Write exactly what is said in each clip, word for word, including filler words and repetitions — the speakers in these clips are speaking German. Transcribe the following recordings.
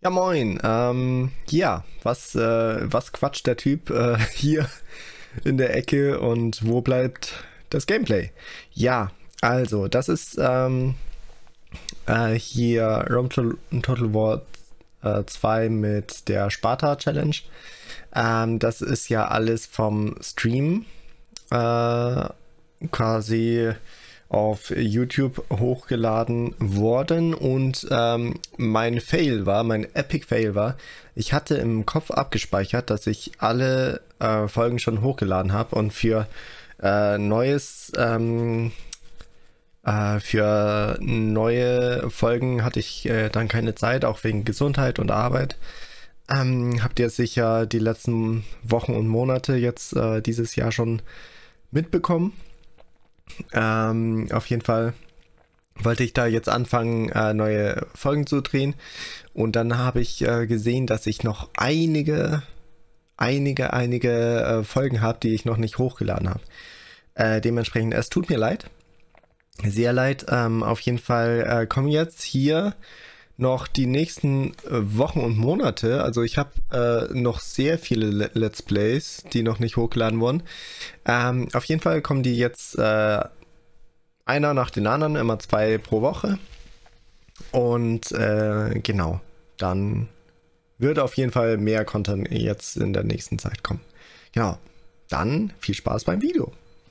Ja, moin. Ähm, ja, was, äh, was quatscht der Typ äh, hier in der Ecke und wo bleibt das Gameplay? Ja, also, das ist ähm, äh, hier Rome to Total War äh, zwei mit der Sparta Challenge. Ähm, das ist ja alles vom Stream äh, quasi auf YouTube hochgeladen worden und ähm, mein Fail war, mein Epic Fail war, ich hatte im Kopf abgespeichert, dass ich alle äh, Folgen schon hochgeladen habe und für äh, neues ähm, äh, für neue Folgen hatte ich äh, dann keine Zeit, auch wegen Gesundheit und Arbeit. Ähm, habt ihr sicher die letzten Wochen und Monate jetzt äh, dieses Jahr schon mitbekommen. Ähm, auf jeden Fall wollte ich da jetzt anfangen, äh, neue Folgen zu drehen. Und dann habe ich äh, gesehen, dass ich noch einige, einige, einige äh, Folgen habe, die ich noch nicht hochgeladen habe. Äh, dementsprechend, es tut mir leid. Sehr leid. Ähm, auf jeden Fall äh, kommen jetzt hier noch die nächsten äh, Wochen und Monate. Also ich habe äh, noch sehr viele Le Let's Plays, die noch nicht hochgeladen wurden. Ähm, auf jeden Fall kommen die jetzt äh, einer nach den anderen, immer zwei pro Woche. Und äh, genau, dann wird auf jeden Fall mehr Content jetzt in der nächsten Zeit kommen. Genau, dann viel Spaß beim Video.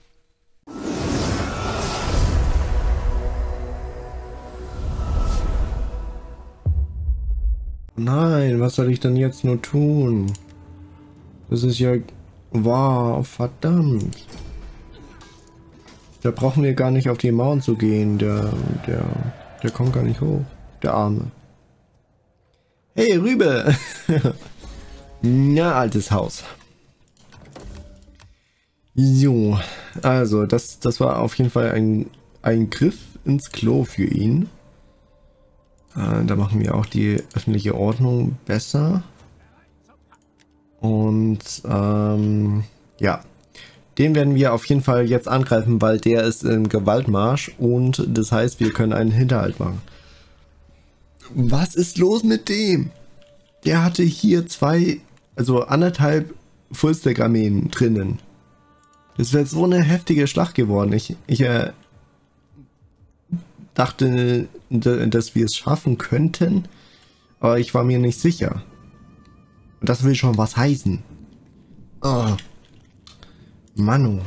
Nein, was soll ich denn jetzt nur tun? Das ist ja... Wow, verdammt. Da brauchen wir gar nicht auf die Mauern zu gehen. Der, der, der kommt gar nicht hoch. Der Arme. Hey, Rübe! Na, altes Haus. So, also, das, das war auf jeden Fall ein, ein Griff ins Klo für ihn. Äh, da machen wir auch die öffentliche Ordnung besser. Und, ähm, ja. Den werden wir auf jeden Fall jetzt angreifen, weil der ist im Gewaltmarsch und das heißt, wir können einen Hinterhalt machen. Was ist los mit dem? Der hatte hier zwei, also anderthalb Fullstack-Armeen drinnen. Das wäre so eine heftige Schlacht geworden. Ich, ich äh, dachte, dass wir es schaffen könnten, aber ich war mir nicht sicher. Und das will schon was heißen. Oh. Manu.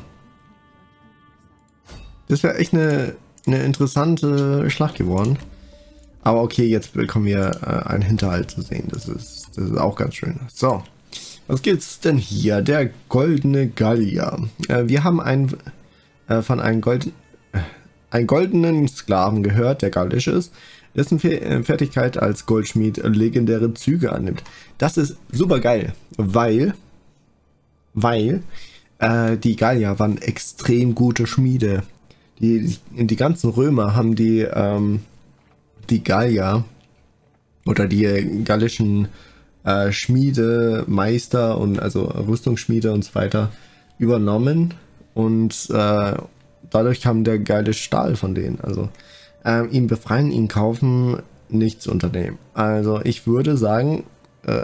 Das wäre echt eine, eine interessante Schlacht geworden. Aber okay, jetzt bekommen wir äh, einen Hinterhalt zu sehen. Das ist, das ist auch ganz schön. So, was gibt's denn hier? Der goldene Gallier. Äh, wir haben einen, äh, von einem, Gold, äh, einen goldenen Sklaven gehört, der gallisch ist, dessen Fe Fertigkeit als Goldschmied legendäre Züge annimmt. Das ist super geil, weil, weil äh, die Gallier waren extrem gute Schmiede. Die, die, die ganzen Römer haben die, ähm, die Gallier oder die gallischen äh, Schmiede, Meister und also Rüstungsschmiede und so weiter übernommen und äh, dadurch kam der geile Stahl von denen. Also ähm, ihn befreien, ihn kaufen, nichts unternehmen. Also ich würde sagen, äh,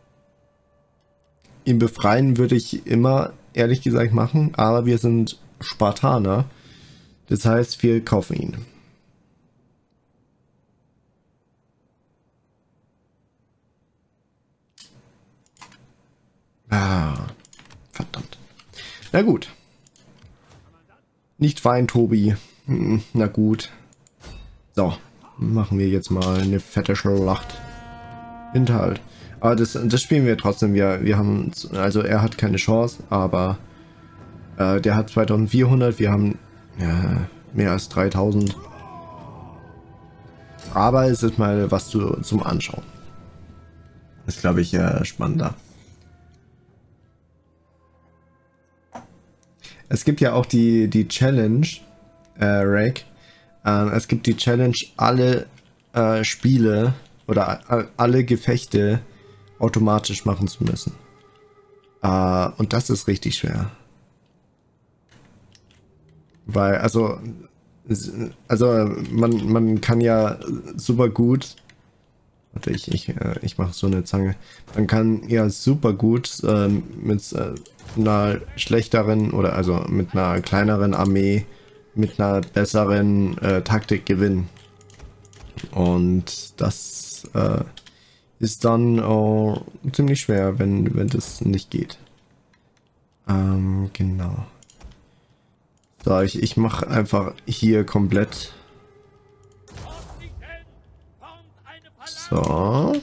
ihn befreien würde ich immer ehrlich gesagt machen, aber wir sind Spartaner. Das heißt, wir kaufen ihn. Ah, verdammt. Na gut. Nicht weinen, Tobi. Hm, na gut. So, machen wir jetzt mal eine fette Schlacht. Hinterhalt. Aber das, das spielen wir trotzdem. Wir, wir haben, also er hat keine Chance, aber äh, der hat zweitausendvierhundert, wir haben ja, mehr als dreitausend. Aber es ist mal was zu, zum Anschauen. Das ist, glaube ich, äh, spannender. Es gibt ja auch die, die Challenge, äh, Rake. Ähm, es gibt die Challenge, alle äh, Spiele oder alle Gefechte automatisch machen zu müssen. Äh, und das ist richtig schwer. Weil, also, also man, man kann ja super gut Warte, ich, ich, äh, ich mache so eine Zange. Man kann ja super gut äh, mit äh, einer schlechteren oder also mit einer kleineren Armee mit einer besseren äh, Taktik gewinnen. Und das äh, ist dann äh, ziemlich schwer, wenn, wenn das nicht geht. Ähm, genau. So, ich, ich mache einfach hier komplett. So.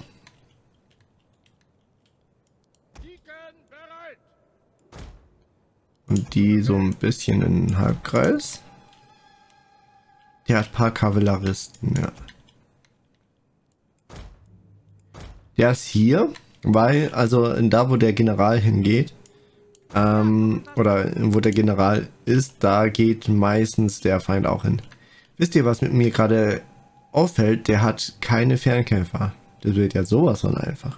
Und die so ein bisschen in den Halbkreis. Der hat ein paar Kavalleristen, ja. Der ist hier, weil, also da wo der General hingeht, ähm, oder wo der General ist, da geht meistens der Feind auch hin. Wisst ihr, was mit mir gerade auffällt? Der hat keine Fernkämpfer. Das wird ja sowas von einfach.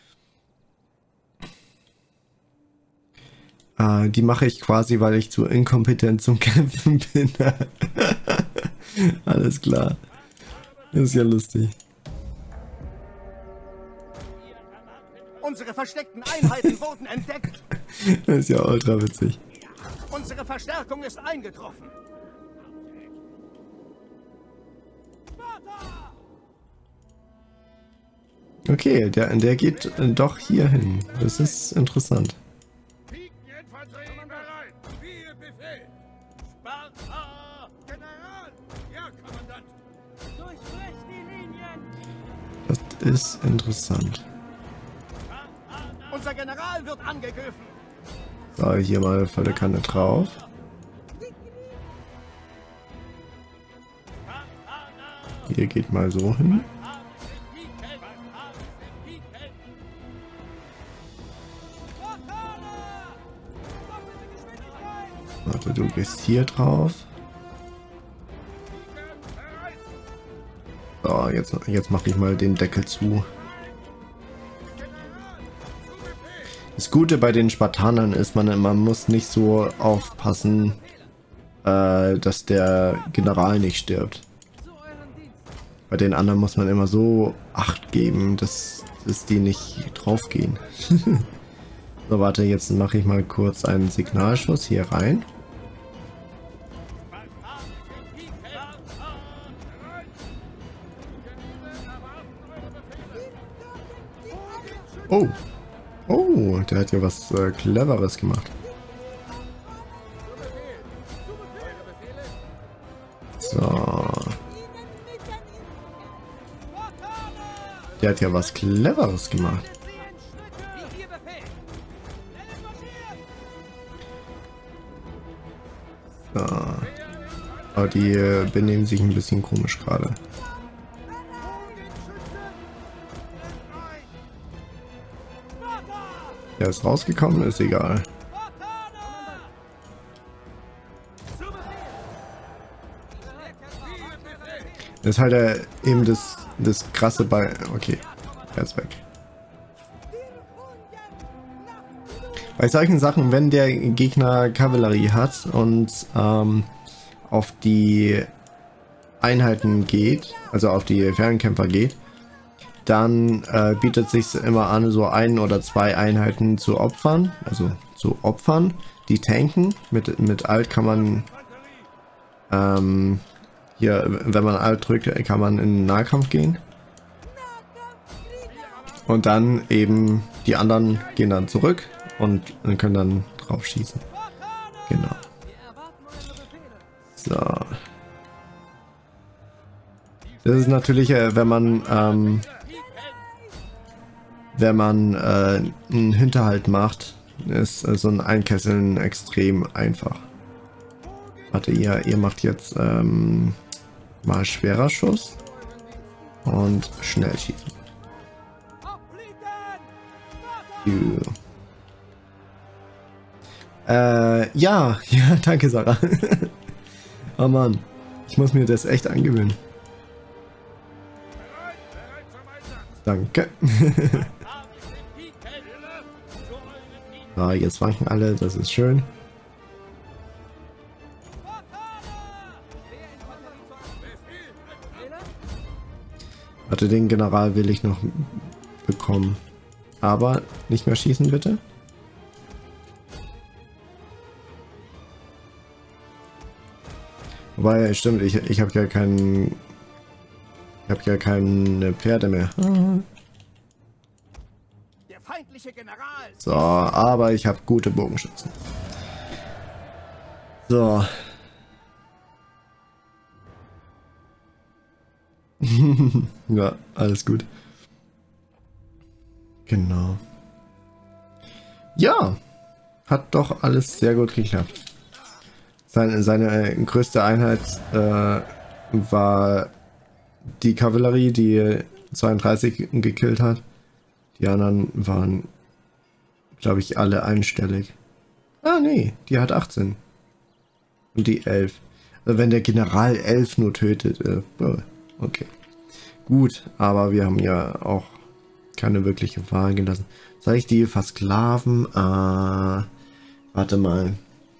Äh, die mache ich quasi, weil ich zu inkompetent zum Kämpfen bin. Alles klar. Das ist ja lustig. Unsere versteckten Einheiten wurden entdeckt. Das ist ja ultra witzig. Unsere Verstärkung ist eingetroffen. Okay, der, der geht doch hier hin. Das ist interessant. Das ist interessant. Unser General wird angegriffen. So, hier mal volle Kanne drauf. Hier geht mal so hin. Warte, du gehst hier drauf. So, jetzt, jetzt mache ich mal den Deckel zu. Das Gute bei den Spartanern ist, man, man muss nicht so aufpassen, äh, dass der General nicht stirbt. Bei den anderen muss man immer so Acht geben, dass, dass die nicht draufgehen. So, warte, jetzt mache ich mal kurz einen Signalschuss hier rein. Oh. Oh, der hat ja was äh, Cleveres gemacht. So. Der hat ja was Cleveres gemacht. So. Aber die äh, benehmen sich ein bisschen komisch gerade. Der ist rausgekommen, ist egal. Das ist halt äh, eben das, das krasse bei... Okay, er ist weg. Bei solchen Sachen, wenn der Gegner Kavallerie hat und ähm, auf die Einheiten geht, also auf die Fernkämpfer geht, dann äh, bietet sich immer an, so ein oder zwei Einheiten zu opfern, also zu opfern, die tanken. Mit, mit Alt kann man ähm, hier, wenn man Alt drückt, kann man in den Nahkampf gehen. Und dann eben die anderen gehen dann zurück und können dann drauf schießen. Genau. So. Das ist natürlich, äh, wenn man ähm, wenn man äh, einen Hinterhalt macht, ist äh, so ein Einkesseln extrem einfach. Warte, ihr, ihr macht jetzt ähm, mal schwerer Schuss und schnell schießen. Äh, ja, ja, danke Sarah. Oh Mann, ich muss mir das echt angewöhnen. Danke. So, jetzt wanken alle, das ist schön. Warte, den General will ich noch bekommen. Aber nicht mehr schießen, bitte. Wobei, stimmt, ich, ich habe ja keinen... Ich habe ja keine Pferde mehr. Der feindliche General. So, aber ich habe gute Bogenschützen. So. Ja, alles gut. Genau. Ja, hat doch alles sehr gut geklappt. Seine, seine größte Einheit äh, war die Kavallerie, die zweiunddreißig gekillt hat. Die anderen waren, glaube ich, alle einstellig. Ah, nee, die hat achtzehn. Und die elf. Also wenn der General elf nur tötet. Äh, okay. Gut, aber wir haben ja auch keine wirkliche Wahl gelassen. Soll ich die versklaven? Äh, warte mal.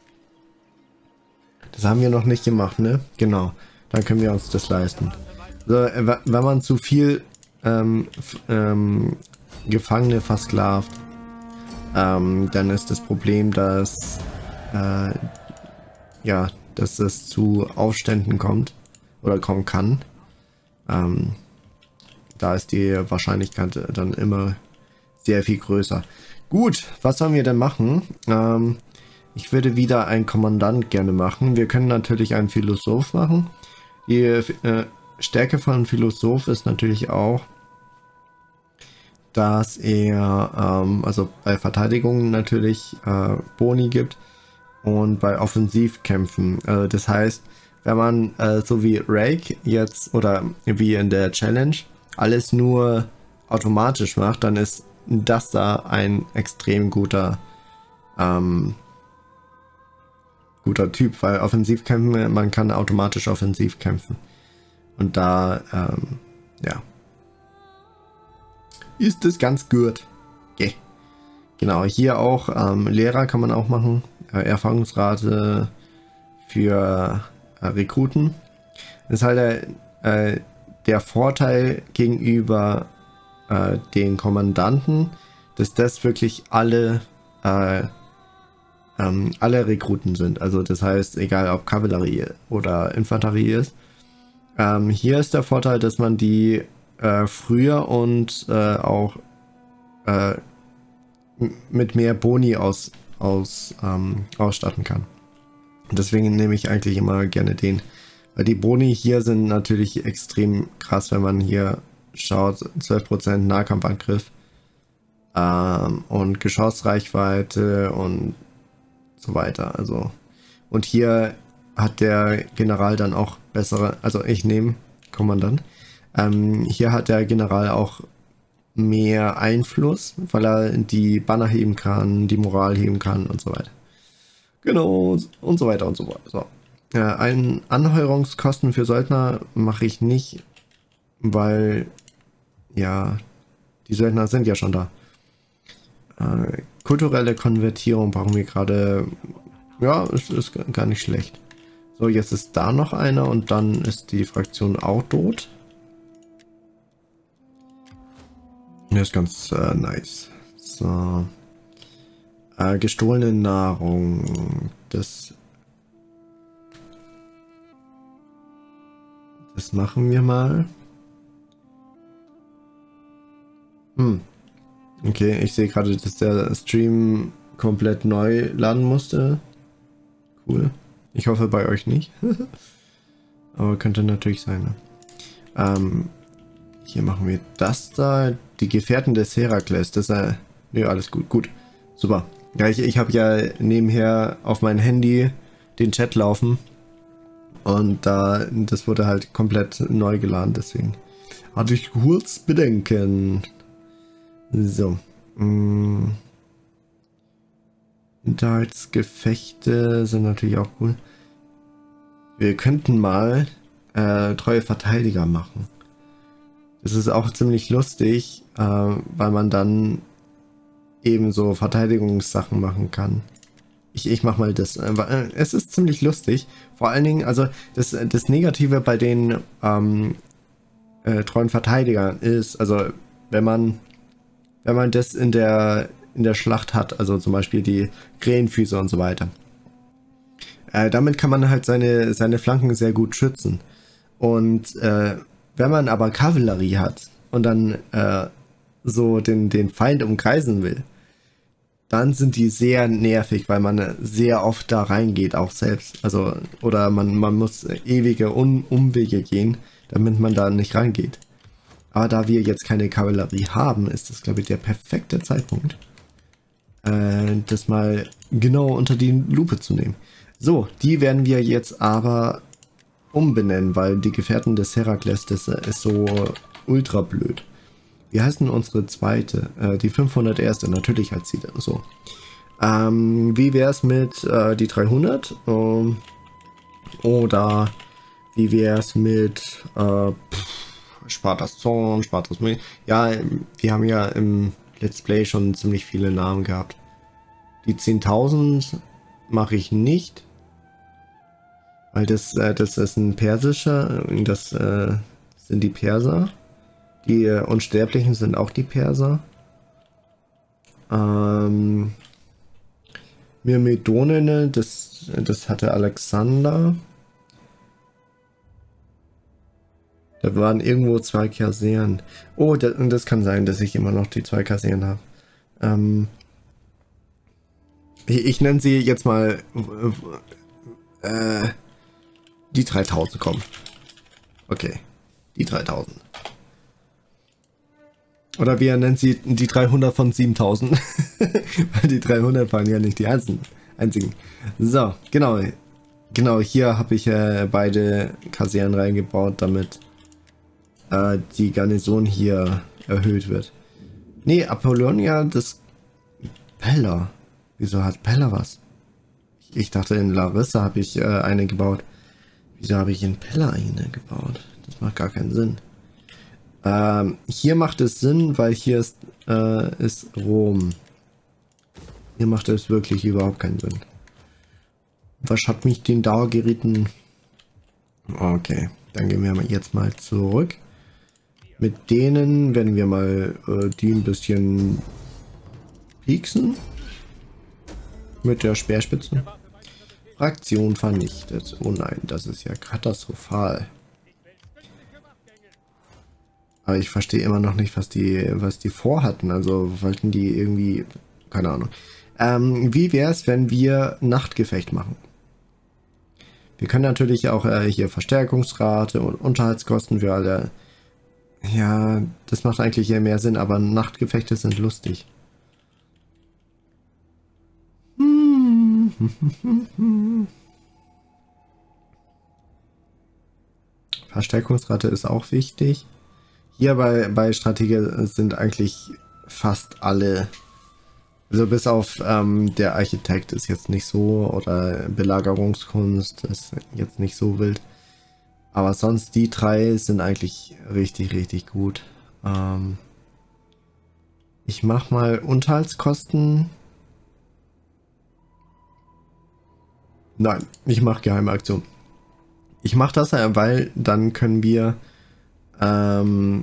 Das haben wir noch nicht gemacht, ne? Genau. Dann können wir uns das leisten. So, wenn man zu viel ähm, ähm, Gefangene versklavt, ähm, dann ist das Problem, dass äh, ja, dass es zu Aufständen kommt oder kommen kann. Ähm, da ist die Wahrscheinlichkeit dann immer sehr viel größer. Gut, was sollen wir denn machen? Ähm, ich würde wieder einen Kommandant gerne machen. Wir können natürlich einen Philosoph machen. Die äh, Stärke von Philosoph ist natürlich auch, dass er ähm, also bei Verteidigung natürlich äh, Boni gibt und bei Offensivkämpfen. Äh, das heißt, wenn man äh, so wie Rake jetzt oder wie in der Challenge alles nur automatisch macht, dann ist das da ein extrem guter ähm, guter Typ, weil Offensivkämpfen, man kann automatisch offensiv kämpfen. Und da, ähm, ja, ist es ganz gut. Okay. Genau, hier auch ähm, Lehrer kann man auch machen. Äh, Erfahrungsrate für äh, Rekruten. Das ist halt der, äh, der Vorteil gegenüber äh, den Kommandanten, dass das wirklich alle äh, ähm, alle Rekruten sind. Also das heißt, egal ob Kavallerie oder Infanterie ist. Ähm, hier ist der Vorteil, dass man die äh, früher und äh, auch äh, mit mehr Boni aus, aus, ähm, ausstatten kann. Deswegen nehme ich eigentlich immer gerne den. Weil die Boni hier sind natürlich extrem krass, wenn man hier schaut. zwölf Prozent Nahkampfangriff ähm, und Geschossreichweite und so weiter. Also, und hier hat der General dann auch bessere, also ich nehme Kommandant. Ähm, hier hat der General auch mehr Einfluss, weil er die Banner heben kann, die Moral heben kann und so weiter. Genau, und so weiter und so fort. So. Äh, ein Anheuerungskosten für Söldner mache ich nicht, weil, ja, die Söldner sind ja schon da. Äh, kulturelle Konvertierung brauchen wir gerade, ja, es ist gar nicht schlecht. So, jetzt ist da noch einer und dann ist die Fraktion auch tot. Das ist ganz äh, nice. So. Äh, gestohlene Nahrung. Das. Das machen wir mal. Hm. Okay, ich sehe gerade, dass der Stream komplett neu laden musste. Cool. Ich hoffe bei euch nicht. Aber könnte natürlich sein. Ne? Ähm, hier machen wir das da. Die Gefährten des Herakles. Das ist äh, ja alles gut. Gut. Super. Ja, ich, ich habe ja nebenher auf mein Handy den Chat laufen. Und da, das wurde halt komplett neu geladen. Deswegen hatte ich kurz Bedenken. So. Mh. Hinterhaltsgefechte sind natürlich auch cool. Wir könnten mal äh, treue Verteidiger machen. Das ist auch ziemlich lustig, äh, weil man dann eben so Verteidigungssachen machen kann. Ich, ich mach mal das. Äh, es ist ziemlich lustig. Vor allen Dingen, also das, das Negative bei den ähm, äh, treuen Verteidigern ist, also wenn man wenn man das in der in der Schlacht hat, also zum Beispiel die Krähenfüße und so weiter. Äh, damit kann man halt seine, seine Flanken sehr gut schützen. Und äh, wenn man aber Kavallerie hat und dann äh, so den, den Feind umkreisen will, dann sind die sehr nervig, weil man sehr oft da reingeht, auch selbst. Also, oder man, man muss ewige Un Umwege gehen, damit man da nicht reingeht. Aber da wir jetzt keine Kavallerie haben, ist das, glaube ich, der perfekte Zeitpunkt, äh, das mal genau unter die Lupe zu nehmen. So, die werden wir jetzt aber umbenennen, weil die Gefährten des Herakles, das ist so ultra blöd. Wie heißt denn unsere zweite? Äh, die fünfhunderterste, natürlich heißt sie so. Ähm, wie wäre es mit äh, die dreihundert? Ähm, oder wie wäre es mit äh, Spartas Zorn, Spartas Müll? Ja, wir haben ja im Let's Play schon ziemlich viele Namen gehabt. Die zehntausend mache ich nicht. Weil das, äh, das ist ein persischer, das äh, sind die Perser. Die äh, Unsterblichen sind auch die Perser. Ähm, Myrmidonene, das, das hatte Alexander. Da waren irgendwo zwei Kaseren. Oh, das, das kann sein, dass ich immer noch die zwei Kaseren habe. Ähm, ich, ich nenne sie jetzt mal äh, die dreitausend kommen. Okay, die dreitausend. Oder wir nennen sie die dreihundert von siebentausend. Weil die dreihundert waren ja nicht die einzigen. einzigen. So, genau. Genau, hier habe ich äh, beide Kasernen reingebaut, damit äh, die Garnison hier erhöht wird. Nee, Apollonia, das... Pella. Wieso hat Pella was? Ich, ich dachte, in Larissa habe ich äh, eine gebaut. Wieso habe ich in Pella eine gebaut? Das macht gar keinen Sinn. Ähm, hier macht es Sinn, weil hier ist, äh, ist Rom. Hier macht es wirklich überhaupt keinen Sinn. Was hat mich denn da geritten? Okay, dann gehen wir jetzt mal zurück. Mit denen werden wir mal äh, die ein bisschen pieksen. Mit der Speerspitze. Fraktion vernichtet. Oh nein, das ist ja katastrophal. Aber ich verstehe immer noch nicht, was die, was die vorhatten. Also wollten die irgendwie... Keine Ahnung. Ähm, wie wäre es, wenn wir Nachtgefecht machen? Wir können natürlich auch äh, hier Verstärkungsrate und Unterhaltskosten für alle... Ja, das macht eigentlich eher mehr Sinn, aber Nachtgefechte sind lustig. Verstärkungsrate ist auch wichtig. Hier bei, bei Strategie sind eigentlich fast alle, also bis auf ähm, der Architekt ist jetzt nicht so, oder Belagerungskunst ist jetzt nicht so wild. Aber sonst die drei sind eigentlich richtig, richtig gut. Ähm, ich mache mal Unterhaltskosten. Nein, ich mache geheime Aktion. Ich mache das, weil dann können wir ähm,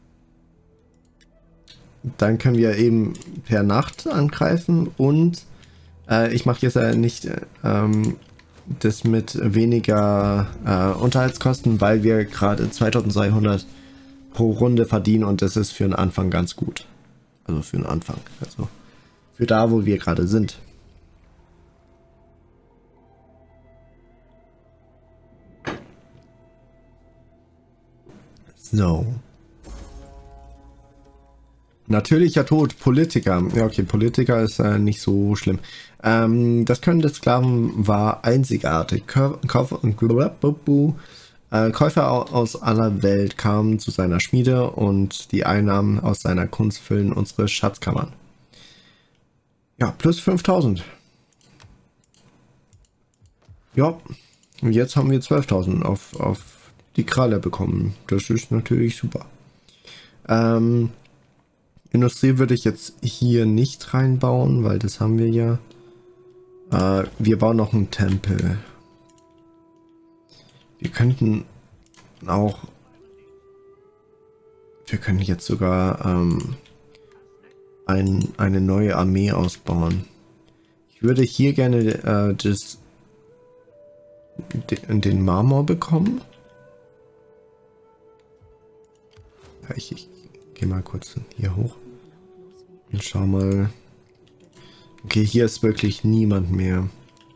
dann können wir eben per Nacht angreifen und äh, ich mache jetzt äh, nicht ähm, das mit weniger äh, Unterhaltskosten, weil wir gerade zweitausenddreihundert pro Runde verdienen und das ist für den Anfang ganz gut. Also für den Anfang, also für da, wo wir gerade sind. So. Natürlicher Tod, Politiker. Ja, okay, Politiker ist äh, nicht so schlimm. Ähm, das Können des Sklaven war einzigartig. Käufer, äh, Käufer aus aller Welt kamen zu seiner Schmiede und die Einnahmen aus seiner Kunst füllen unsere Schatzkammern. Ja, plus fünftausend. Ja, und jetzt haben wir zwölftausend auf, auf die Kralle bekommen. Das ist natürlich super. Ähm, Industrie würde ich jetzt hier nicht reinbauen, weil das haben wir ja. Äh, wir bauen noch einen Tempel. Wir könnten auch Wir können jetzt sogar ähm, ein, eine neue Armee ausbauen. Ich würde hier gerne äh, das, den, den Marmor bekommen. Ja, ich, ich gehe mal kurz hier hoch und schau mal. Okay, hier ist wirklich niemand mehr.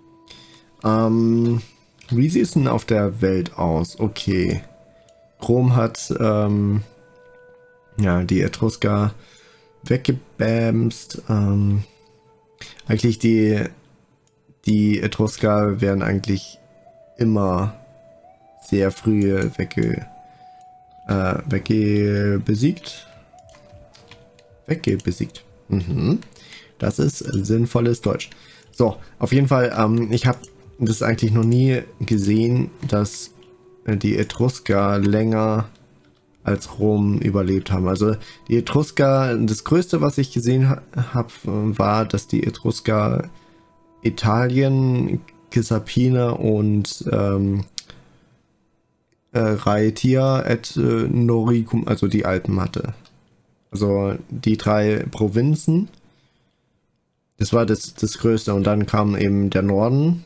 Ähm, wie sieht es denn auf der Welt aus? Okay. Rom hat ähm, ja die Etrusker weggebamst. Ähm, eigentlich die die Etrusker werden eigentlich immer sehr früh wegge äh, wegge besiegt. Wegge besiegt. Mhm. Das ist sinnvolles Deutsch. So, auf jeden Fall, ähm, ich habe das eigentlich noch nie gesehen, dass die Etrusker länger als Rom überlebt haben. Also die Etrusker, das Größte, was ich gesehen ha habe, war, dass die Etrusker Italien, Cisalpina und ähm, äh, Raetia et äh, Noricum, also die Alpen hatte. Also die drei Provinzen. Das war das, das Größte. Und dann kam eben der Norden.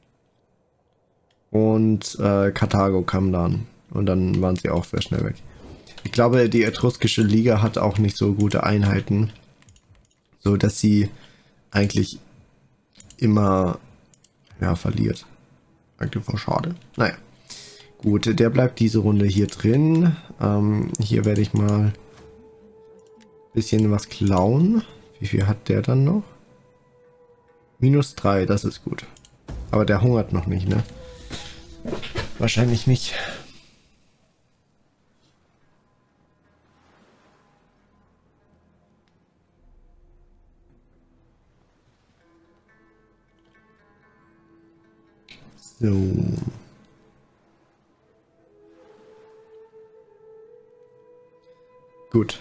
Und äh, Karthago kam dann. Und dann waren sie auch sehr schnell weg. Ich glaube, die etruskische Liga hat auch nicht so gute Einheiten. So dass sie eigentlich immer ja, verliert. Eigentlich voll schade. Naja. Gut, der bleibt diese Runde hier drin. Ähm, hier werde ich mal ein bisschen was klauen. Wie viel hat der dann noch? Minus drei, das ist gut. Aber der hungert noch nicht, ne? Wahrscheinlich nicht. So. Gut.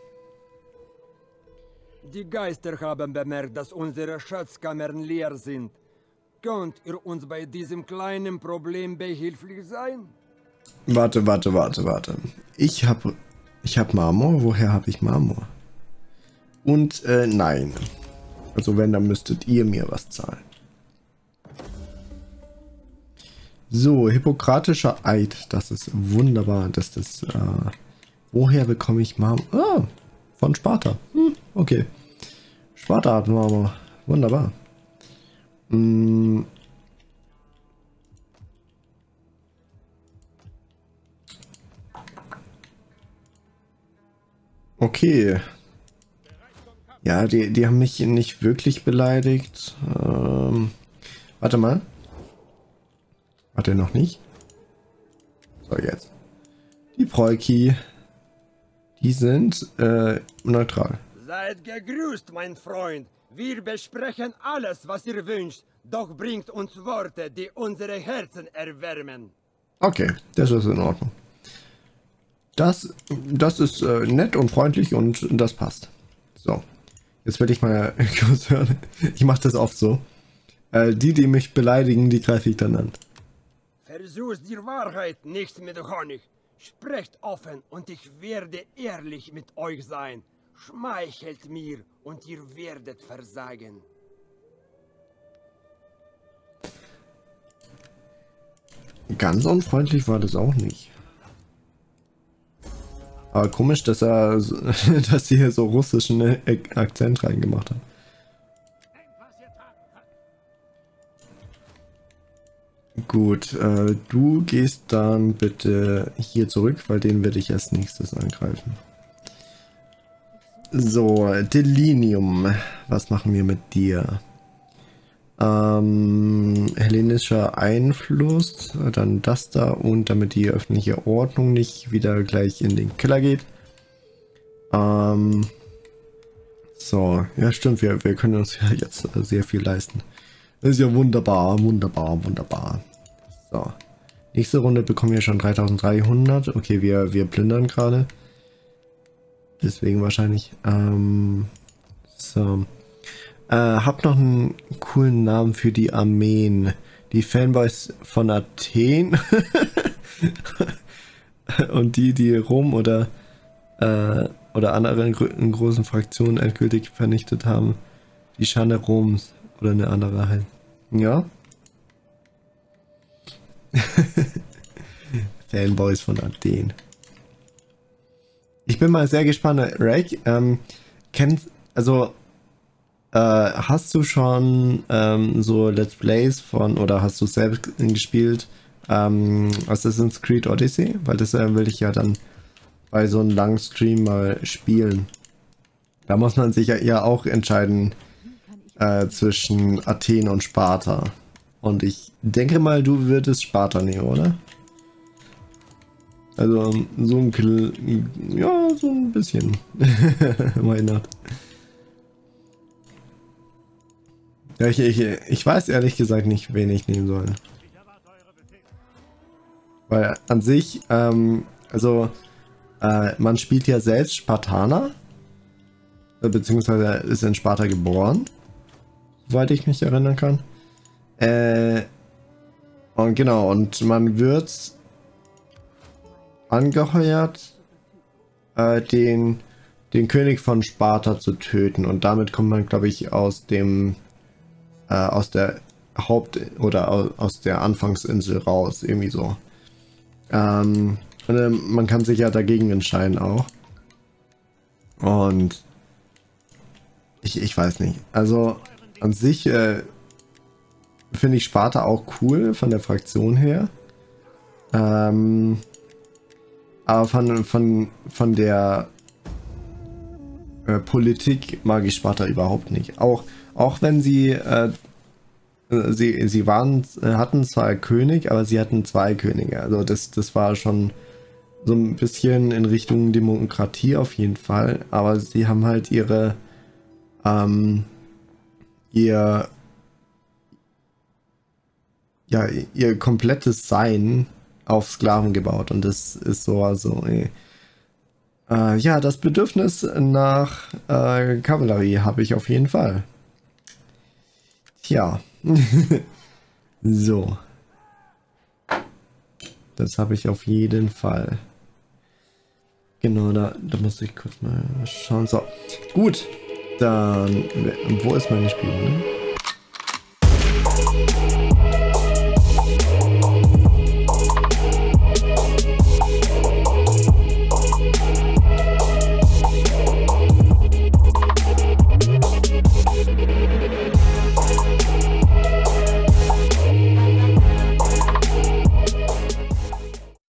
Die Geister haben bemerkt, dass unsere Schatzkammern leer sind. Könnt ihr uns bei diesem kleinen Problem behilflich sein? Warte, warte, warte, warte. Ich habe ich hab Marmor. Woher habe ich Marmor? Und äh, nein. Also wenn, dann müsstet ihr mir was zahlen. So, hippokratischer Eid. Das ist wunderbar. Dass das, äh, woher bekomme ich Marmor? Ah, von Sparta. Hm, okay. Sparta hat Marmor. Wunderbar. Hm. Okay. Ja, die, die haben mich nicht wirklich beleidigt. Ähm, warte mal. Warte, noch nicht? So, jetzt. Die Preuki. Die sind äh, neutral. Seid gegrüßt, mein Freund. Wir besprechen alles, was ihr wünscht. Doch bringt uns Worte, die unsere Herzen erwärmen. Okay, das ist in Ordnung. Das, das ist äh, nett und freundlich und das passt. So, jetzt will ich mal kurz hören. Ich mache das oft so. Äh, die, die mich beleidigen, die greife ich dann an. Versucht die Wahrheit nicht mit Honig. Sprecht offen und ich werde ehrlich mit euch sein. Schmeichelt mir und ihr werdet versagen. Ganz unfreundlich war das auch nicht. Aber komisch, dass er, dass sie hier so russischen Akzent reingemacht hat. Gut, äh, du gehst dann bitte hier zurück, weil den werde ich als nächstes angreifen. So, Delinium. Was machen wir mit dir? Ähm, hellenischer Einfluss, dann das da und damit die öffentliche Ordnung nicht wieder gleich in den Keller geht. Ähm, so, ja stimmt, wir, wir können uns ja jetzt sehr viel leisten. Das ist ja wunderbar, wunderbar, wunderbar. So, nächste Runde bekommen wir schon dreitausenddreihundert. Okay, wir, wir plündern gerade. Deswegen wahrscheinlich. Ähm, so. Äh, hab noch einen coolen Namen für die Armeen. Die Fanboys von Athen. Und die, die Rom oder äh, oder anderen gro großen Fraktionen endgültig vernichtet haben. Die Schande Roms oder eine andere halt. Ja? Fanboys von Athen. Ich bin mal sehr gespannt, Rake. Ähm, kennst, also, äh, hast du schon ähm, so Let's Plays von, oder hast du selbst gespielt, ähm, Assassin's Creed Odyssey? Weil das äh, will ich ja dann bei so einem langen Stream mal spielen. Da muss man sich ja eher auch entscheiden äh, zwischen Athen und Sparta. Und ich denke mal, du würdest Sparta nehmen, oder? Also so ein Kl ja, so ein bisschen. Why not? Ja, ich, ich, ich weiß ehrlich gesagt nicht, wen ich nehmen soll. Weil an sich, ähm, also äh, man spielt ja selbst Spartaner. Beziehungsweise ist in Sparta geboren. Soweit ich mich erinnern kann. Äh, und genau, und man wird angeheuert, äh, den, den König von Sparta zu töten. Und damit kommt man, glaube ich, aus dem, äh, aus der Haupt- oder aus, aus der Anfangsinsel raus, irgendwie so. Ähm, und, äh, man kann sich ja dagegen entscheiden auch. Und ich, ich weiß nicht. Also an sich äh, finde ich Sparta auch cool von der Fraktion her. Ähm, aber von, von, von der äh, Politik mag ich Sparta überhaupt nicht. Auch, auch wenn sie, äh, sie, sie waren, hatten zwar einen König, aber sie hatten zwei Könige. Also das, das war schon so ein bisschen in Richtung Demokratie auf jeden Fall. Aber sie haben halt ihre, ähm, ihr, ja, ihr komplettes Sein auf Sklaven gebaut, und das ist so, also, äh, äh, ja, das Bedürfnis nach äh, Kavallerie habe ich auf jeden Fall. Tja. So. Das habe ich auf jeden Fall. Genau, da, da muss ich kurz mal schauen. So, gut. Dann, wo ist meine Spielrunde?